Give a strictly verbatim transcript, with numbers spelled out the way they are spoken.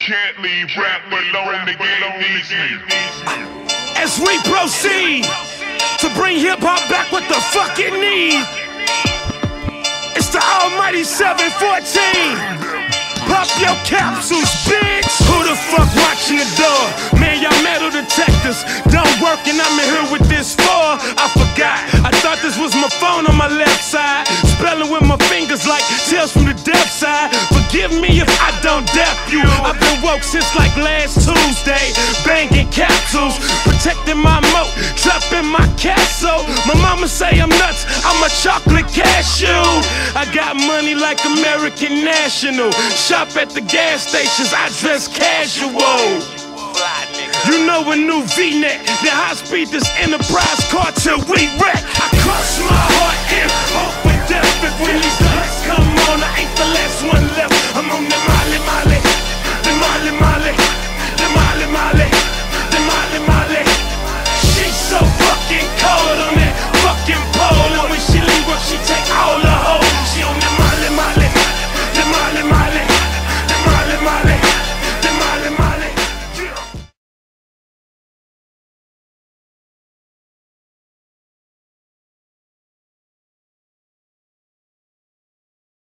Can't leave rap alone, the game needs me. As we proceed to bring hip-hop back what the fuck it needs, it's the almighty seven fourteen. Pop your capsules, bitch. Who the fuck watching the door? Man, y'all metal detectors don't work and I'm in here with this for. I forgot, I thought this was my phone on my left side. Spelling with my fingers like Tales from the Depth Side. Forgive me if I don't dap you. I've been woke since like last Tuesday. Banging capsules, protecting my moat, trapping my castle. My mama say I'm nuts, I'm a chocolate cashew. I got money like American National. Shop at the gas stations, I dress casual. You know a new V-neck, the high speed, this Enterprise cartel, we wreck. I cross